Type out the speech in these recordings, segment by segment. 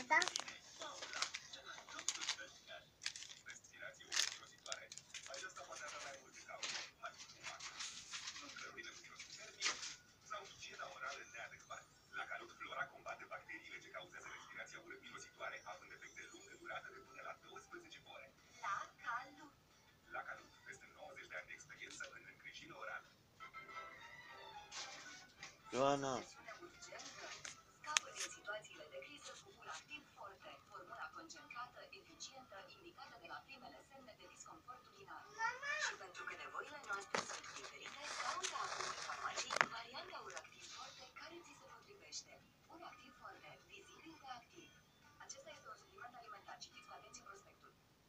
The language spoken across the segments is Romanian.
Gata? Ioana. Scapă din situațiile de criză cu un activ forte, formula concentrată, eficientă, indicată de la primele semne de disconfort urinar. Și pentru că nevoile noastre sunt diferite, caută acum în farmacii varianta Uractiv Forte care ți se potrivește. Uractiv Forte, vizibil de activ. Acesta este un supliment alimentar. Citiți cu atenție prospectul.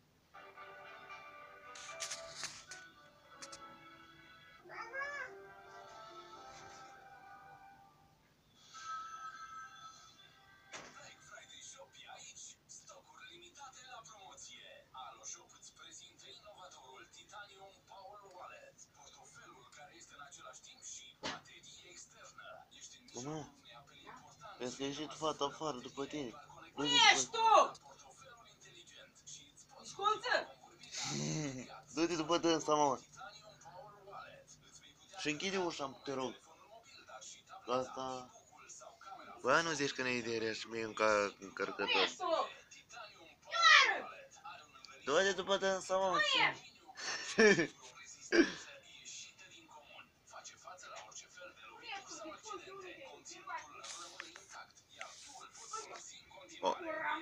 Mama, vezi că ieșit fata afară după tine. Unde ești tu? Ascultă! Du-te după dânsa, mama. Și închide ușa, te rog. Asta... Bă, nu zici că ne-ai ideea și mie încărcător. Unde ești tu? Ioară! Du-te după dânsa, mama. Oh.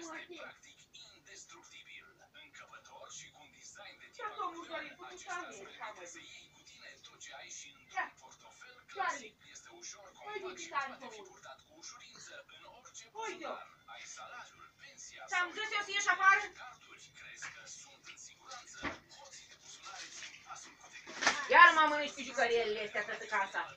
Ți-am zis eu să ieși afară? Iar mă mănânci cu jucărielile astea toată casa.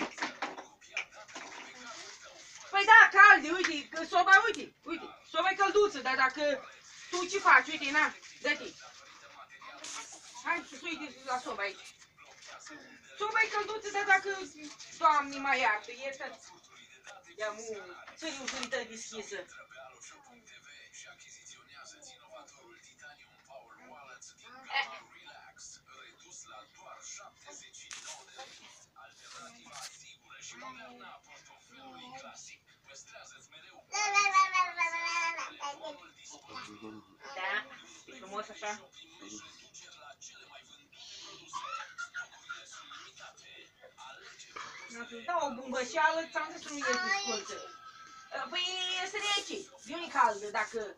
Păi da, calde, uite, soba, uite, soba e călduță, dar dacă tu ce faci, uite, na, dă-te. Hai să uite la soba aici. Soba e călduță, dar dacă, Doamne, mai iartă, iertă. Ia-mu, țări ușurită deschisă. Da, e frumos așa. Să-ți dau o bumbășeală, ți-am zis să nu ies discolță. Păi este rece, nu-i caldă dacă...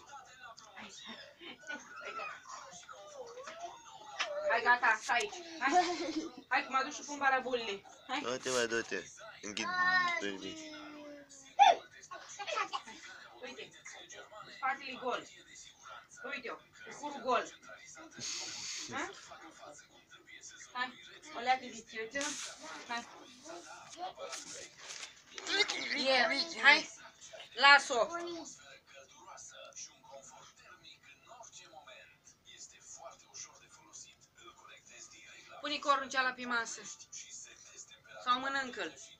Hai gata, stai aici. Hai că mă aduc și pun barabolile. Du-te, mai du-te. Închid. Uite, spatele gol. Uite-o, cu curul gol. Hai, o leacă de țioță. Hai. Hai, las-o. Pune cornul ceala pe masă. Sau mănâncă-l.